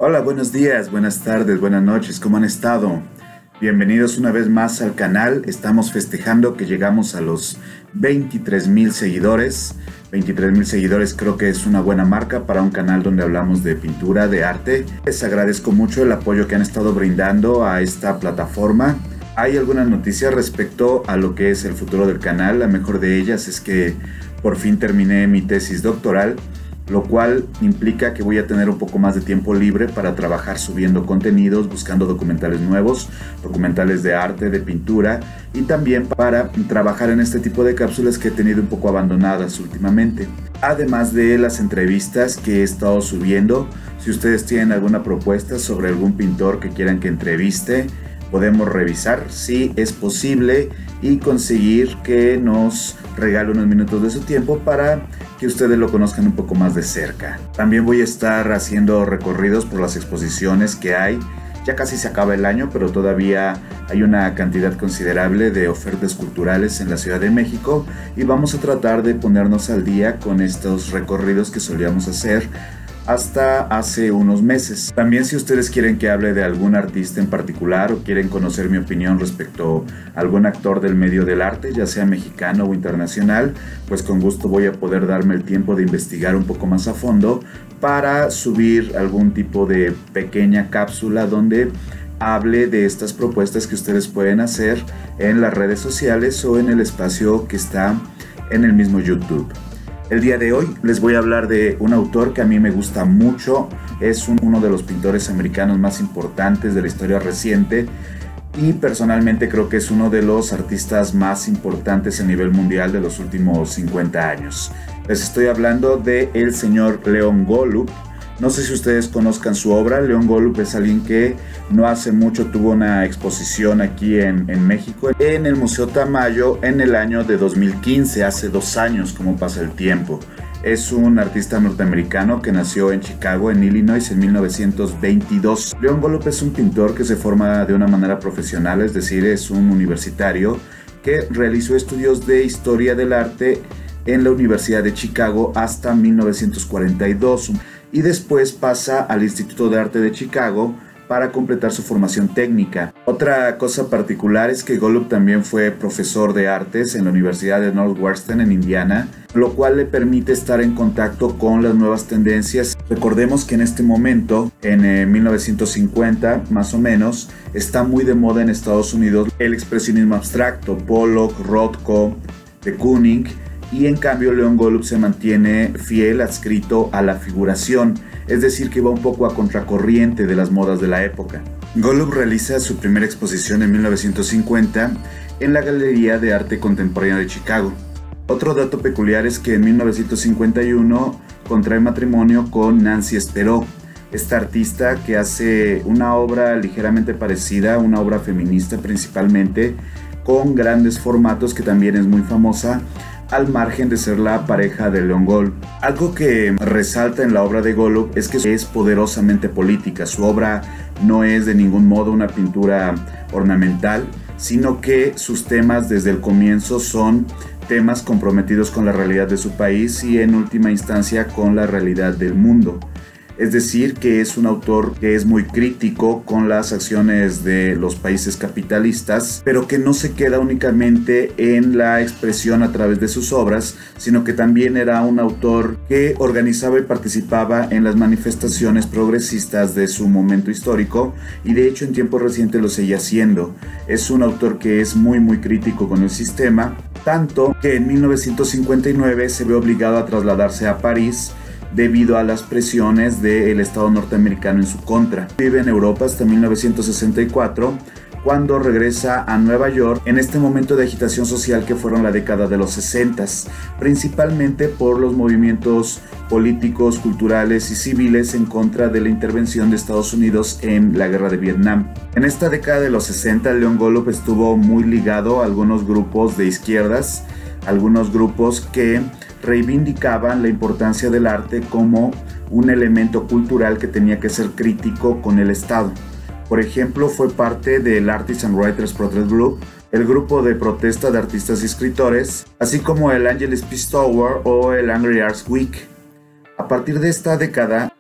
Hola, buenos días, buenas tardes, buenas noches, ¿cómo han estado? Bienvenidos una vez más al canal. Estamos festejando que llegamos a los 23,000 seguidores. 23,000 seguidores creo que es una buena marca para un canal donde hablamos de pintura, de arte. Les agradezco mucho el apoyo que han estado brindando a esta plataforma. Hay algunas noticias respecto a lo que es el futuro del canal. La mejor de ellas es que por fin terminé mi tesis doctoral, lo cual implica que voy a tener un poco más de tiempo libre para trabajar subiendo contenidos, buscando documentales nuevos, documentales de arte, de pintura, y también para trabajar en este tipo de cápsulas que he tenido un poco abandonadas últimamente. Además de las entrevistas que he estado subiendo, si ustedes tienen alguna propuesta sobre algún pintor que quieran que entreviste, podemos revisar si es posible y conseguir que nos regale unos minutos de su tiempo para que ustedes lo conozcan un poco más de cerca. También voy a estar haciendo recorridos por las exposiciones que hay. Ya casi se acaba el año, pero todavía hay una cantidad considerable de ofertas culturales en la Ciudad de México y vamos a tratar de ponernos al día con estos recorridos que solíamos hacer hasta hace unos meses. También, si ustedes quieren que hable de algún artista en particular o quieren conocer mi opinión respecto a algún actor del medio del arte, ya sea mexicano o internacional, pues con gusto voy a poder darme el tiempo de investigar un poco más a fondo para subir algún tipo de pequeña cápsula donde hable de estas propuestas que ustedes pueden hacer en las redes sociales o en el espacio que está en el mismo YouTube. El día de hoy les voy a hablar de un autor que a mí me gusta mucho. Es uno de los pintores americanos más importantes de la historia reciente y personalmente creo que es uno de los artistas más importantes a nivel mundial de los últimos 50 años. Les estoy hablando de el señor Leon Golub. No sé si ustedes conozcan su obra. Leon Golub es alguien que no hace mucho tuvo una exposición aquí en México, en el Museo Tamayo, en el año de 2015, hace 2 años, como pasa el tiempo. Es un artista norteamericano que nació en Chicago, en Illinois, en 1922. Leon Golub es un pintor que se forma de una manera profesional, es decir, es un universitario que realizó estudios de historia del arte en la Universidad de Chicago hasta 1942. Y después pasa al Instituto de Arte de Chicago para completar su formación técnica. Otra cosa particular es que Golub también fue profesor de artes en la Universidad de Northwestern en Indiana, lo cual le permite estar en contacto con las nuevas tendencias. Recordemos que en este momento, en 1950 más o menos, está muy de moda en Estados Unidos el expresionismo abstracto, Pollock, Rothko, de Kooning, y en cambio Leon Golub se mantiene fiel, adscrito a la figuración, es decir, que va un poco a contracorriente de las modas de la época. Golub realiza su primera exposición en 1950 en la Galería de Arte Contemporáneo de Chicago. Otro dato peculiar es que en 1951 contrae matrimonio con Nancy Spero, esta artista que hace una obra ligeramente parecida, una obra feminista principalmente, con grandes formatos, que también es muy famosa, al margen de ser la pareja de Leon Golub. Algo que resalta en la obra de Golub es que es poderosamente política. Su obra no es de ningún modo una pintura ornamental, sino que sus temas desde el comienzo son temas comprometidos con la realidad de su país y en última instancia con la realidad del mundo. Es decir, que es un autor que es muy crítico con las acciones de los países capitalistas, pero que no se queda únicamente en la expresión a través de sus obras, sino que también era un autor que organizaba y participaba en las manifestaciones progresistas de su momento histórico, y de hecho en tiempos recientes lo seguía haciendo. Es un autor que es muy crítico con el sistema, tanto que en 1959 se ve obligado a trasladarse a París debido a las presiones del Estado norteamericano en su contra. Vive en Europa hasta 1964, cuando regresa a Nueva York en este momento de agitación social que fueron la década de los 60, principalmente por los movimientos políticos, culturales y civiles en contra de la intervención de Estados Unidos en la guerra de Vietnam. En esta década de los 60, Leon Golub estuvo muy ligado a algunos grupos de izquierdas, algunos grupos que reivindicaban la importancia del arte como un elemento cultural que tenía que ser crítico con el Estado. Por ejemplo, fue parte del Artists and Writers Protest Group, el grupo de protesta de artistas y escritores, así como el Angeles Peace Tower o el Angry Arts Week. A partir de esta década,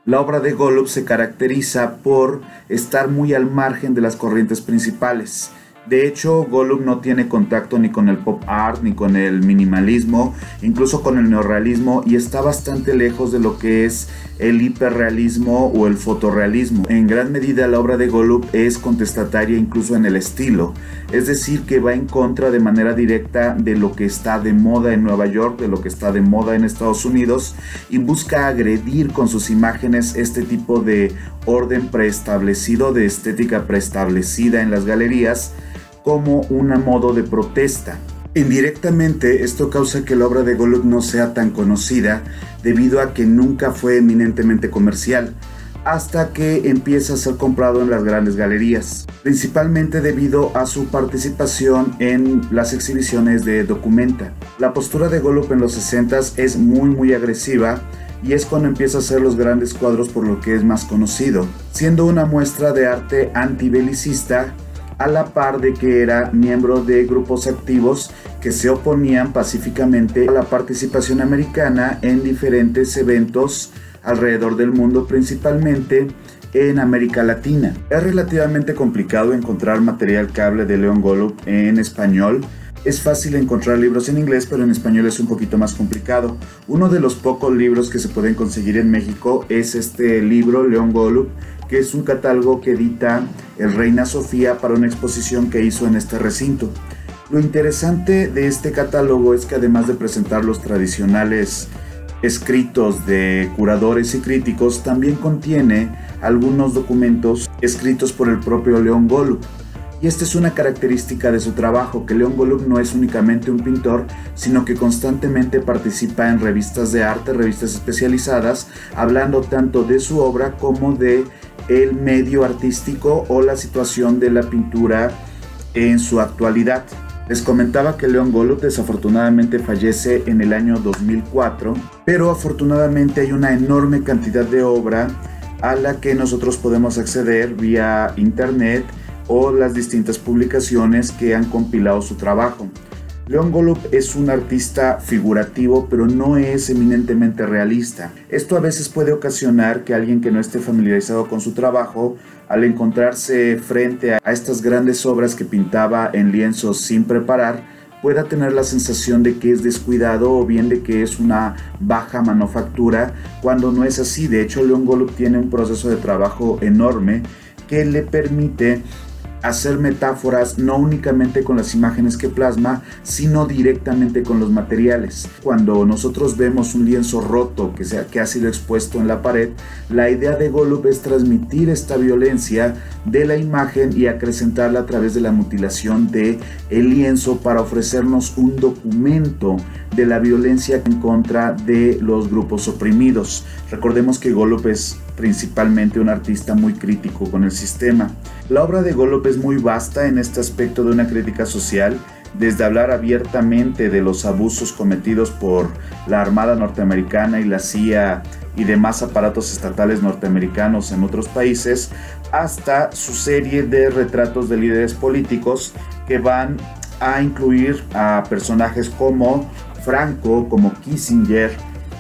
La obra de Golub se caracteriza por estar muy al margen de las corrientes principales. De hecho, Golub no tiene contacto ni con el pop art, ni con el minimalismo, incluso con el neorrealismo, y está bastante lejos de lo que es el hiperrealismo o el fotorrealismo. En gran medida la obra de Golub es contestataria incluso en el estilo, es decir, que va en contra de manera directa de lo que está de moda en Nueva York, de lo que está de moda en Estados Unidos, y busca agredir con sus imágenes este tipo de orden preestablecido, de estética preestablecida en las galerías, como un modo de protesta. Indirectamente, esto causa que la obra de Golub no sea tan conocida debido a que nunca fue eminentemente comercial, hasta que empieza a ser comprado en las grandes galerías, principalmente debido a su participación en las exhibiciones de Documenta. La postura de Golub en los 60s es muy agresiva, y es cuando empieza a hacer los grandes cuadros por lo que es más conocido, siendo una muestra de arte antibelicista, a la par de que era miembro de grupos activos que se oponían pacíficamente a la participación americana en diferentes eventos alrededor del mundo, principalmente en América Latina. Es relativamente complicado encontrar material que hable de Leon Golub en español. Es fácil encontrar libros en inglés, pero en español es un poquito más complicado. Uno de los pocos libros que se pueden conseguir en México es este libro, Leon Golub, que es un catálogo que edita el Reina Sofía para una exposición que hizo en este recinto. Lo interesante de este catálogo es que además de presentar los tradicionales escritos de curadores y críticos, también contiene algunos documentos escritos por el propio Leon Golub. Y esta es una característica de su trabajo, que Leon Golub no es únicamente un pintor, sino que constantemente participa en revistas de arte, revistas especializadas, hablando tanto de su obra como de el medio artístico o la situación de la pintura en su actualidad. Les comentaba que Leon Golub desafortunadamente fallece en el año 2004, pero afortunadamente hay una enorme cantidad de obra a la que nosotros podemos acceder vía internet o las distintas publicaciones que han compilado su trabajo. Leon Golub es un artista figurativo, pero no es eminentemente realista. Esto a veces puede ocasionar que alguien que no esté familiarizado con su trabajo, al encontrarse frente a estas grandes obras que pintaba en lienzos sin preparar, pueda tener la sensación de que es descuidado o bien de que es una baja manufactura, cuando no es así. De hecho, Leon Golub tiene un proceso de trabajo enorme que le permite hacer metáforas no únicamente con las imágenes que plasma, sino directamente con los materiales. Cuando nosotros vemos un lienzo roto que ha sido expuesto en la pared, la idea de Golub es transmitir esta violencia de la imagen y acrecentarla a través de la mutilación del lienzo para ofrecernos un documento de la violencia en contra de los grupos oprimidos. Recordemos que Golub es principalmente un artista muy crítico con el sistema. La obra de Golub es muy vasta en este aspecto de una crítica social, desde hablar abiertamente de los abusos cometidos por la Armada norteamericana y la CIA y demás aparatos estatales norteamericanos en otros países, hasta su serie de retratos de líderes políticos que van a incluir a personajes como Franco, como Kissinger,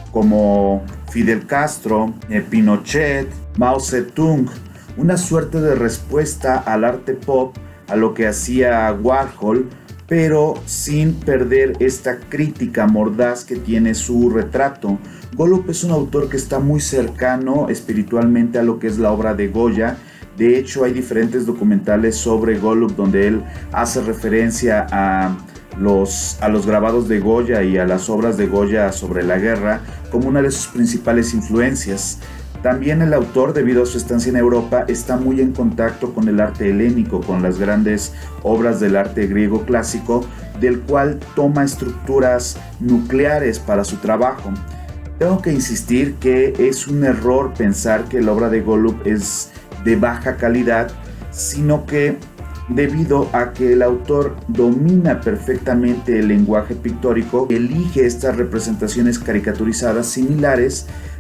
como Fidel Castro, Pinochet, Mao Zedong, una suerte de respuesta al arte pop, a lo que hacía Warhol, pero sin perder esta crítica mordaz que tiene su retrato. Golub es un autor que está muy cercano espiritualmente a lo que es la obra de Goya. De hecho, hay diferentes documentales sobre Golub donde él hace referencia a los grabados de Goya y a las obras de Goya sobre la guerra como una de sus principales influencias. También el autor, debido a su estancia en Europa, está muy en contacto con el arte helénico, con las grandes obras del arte griego clásico, del cual toma estructuras nucleares para su trabajo. Tengo que insistir que es un error pensar que la obra de Golub es de baja calidad, sino que debido a que el autor domina perfectamente el lenguaje pictórico, elige estas representaciones caricaturizadas similares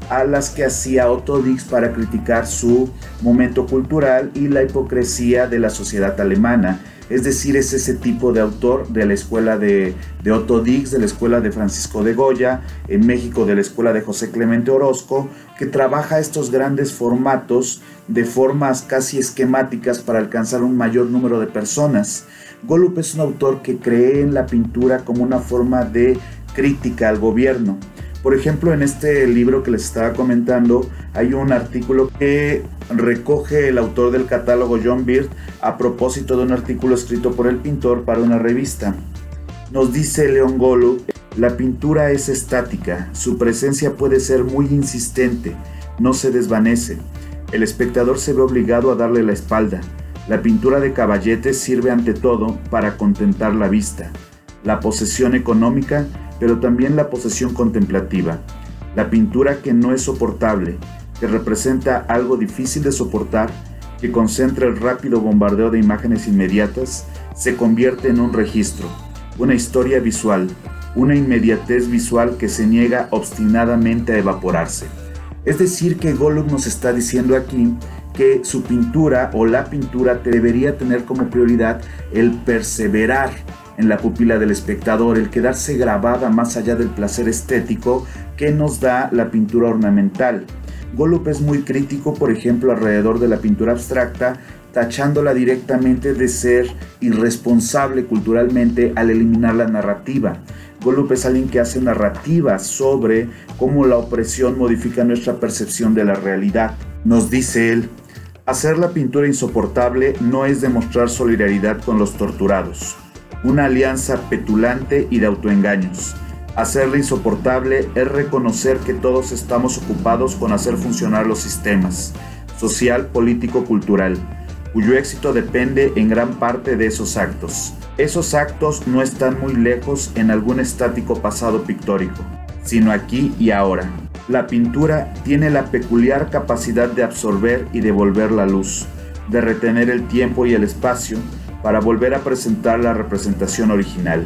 a las que hacía Otto Dix para criticar su momento cultural y la hipocresía de la sociedad alemana. Es decir, es ese tipo de autor de la escuela de Otto Dix, de la escuela de Francisco de Goya, en México de la escuela de José Clemente Orozco, que trabaja estos grandes formatos de formas casi esquemáticas para alcanzar un mayor número de personas. Golub es un autor que cree en la pintura como una forma de crítica al gobierno. Por ejemplo, en este libro que les estaba comentando, hay un artículo que recoge el autor del catálogo John Beard a propósito de un artículo escrito por el pintor para una revista. Nos dice Leon Golub: la pintura es estática, su presencia puede ser muy insistente, no se desvanece. El espectador se ve obligado a darle la espalda. La pintura de Caballete sirve ante todo para contentar la vista, la posesión económica, pero también la posesión contemplativa. La pintura que no es soportable, que representa algo difícil de soportar, que concentra el rápido bombardeo de imágenes inmediatas, se convierte en un registro, una historia visual, una inmediatez visual que se niega obstinadamente a evaporarse. Es decir, que Golub nos está diciendo aquí que su pintura o la pintura debería tener como prioridad el perseverar en la pupila del espectador, el quedarse grabada más allá del placer estético que nos da la pintura ornamental. Golub es muy crítico, por ejemplo, alrededor de la pintura abstracta, tachándola directamente de ser irresponsable culturalmente al eliminar la narrativa. Golub es alguien que hace narrativa sobre cómo la opresión modifica nuestra percepción de la realidad. Nos dice él: hacer la pintura insoportable no es demostrar solidaridad con los torturados, una alianza petulante y de autoengaños. Hacerla insoportable es reconocer que todos estamos ocupados con hacer funcionar los sistemas social, político, cultural, cuyo éxito depende en gran parte de esos actos. Esos actos no están muy lejos en algún estático pasado pictórico, sino aquí y ahora. La pintura tiene la peculiar capacidad de absorber y devolver la luz, de retener el tiempo y el espacio para volver a presentar la representación original.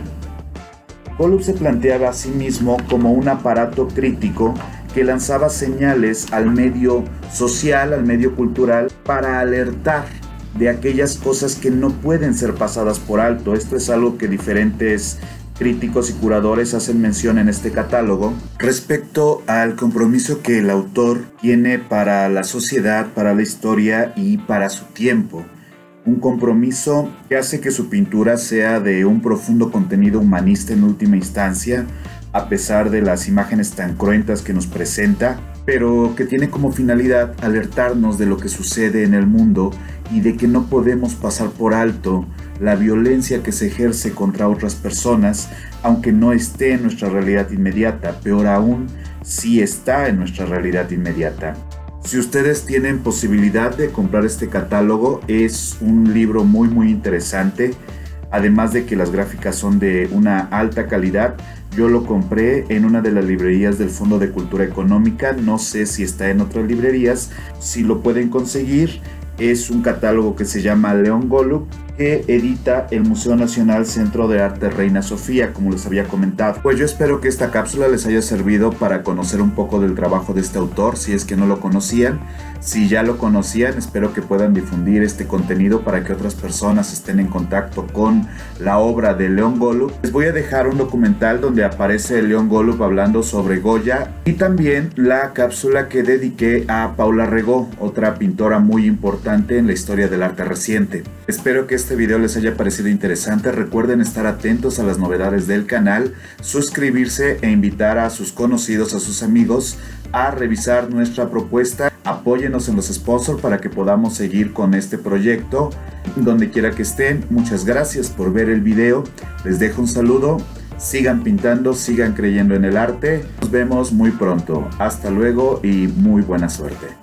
Golub se planteaba a sí mismo como un aparato crítico que lanzaba señales al medio social, al medio cultural, para alertar de aquellas cosas que no pueden ser pasadas por alto. Esto es algo que diferentes críticos y curadores hacen mención en este catálogo respecto al compromiso que el autor tiene para la sociedad, para la historia y para su tiempo. Un compromiso que hace que su pintura sea de un profundo contenido humanista en última instancia, a pesar de las imágenes tan cruentas que nos presenta, pero que tiene como finalidad alertarnos de lo que sucede en el mundo y de que no podemos pasar por alto la violencia que se ejerce contra otras personas, aunque no esté en nuestra realidad inmediata, peor aún, si está en nuestra realidad inmediata. Si ustedes tienen posibilidad de comprar este catálogo, es un libro muy interesante, además de que las gráficas son de una alta calidad. Yo lo compré en una de las librerías del Fondo de Cultura Económica, no sé si está en otras librerías, si lo pueden conseguir. Es un catálogo que se llama Leon Golub, que edita el Museo Nacional Centro de Arte Reina Sofía, como les había comentado. Pues yo espero que esta cápsula les haya servido para conocer un poco del trabajo de este autor, si es que no lo conocían. Si ya lo conocían, espero que puedan difundir este contenido para que otras personas estén en contacto con la obra de Leon Golub. Les voy a dejar un documental donde aparece Leon Golub hablando sobre Goya, y también la cápsula que dediqué a Paula Rego, otra pintora muy importante en la historia del arte reciente. Espero que este video les haya parecido interesante. Recuerden estar atentos a las novedades del canal, suscribirse e invitar a sus conocidos, a sus amigos a revisar nuestra propuesta. Apóyenos en los sponsors para que podamos seguir con este proyecto donde quiera que estén. Muchas gracias por ver el video. Les dejo un saludo. Sigan pintando, sigan creyendo en el arte. Nos vemos muy pronto. Hasta luego y muy buena suerte.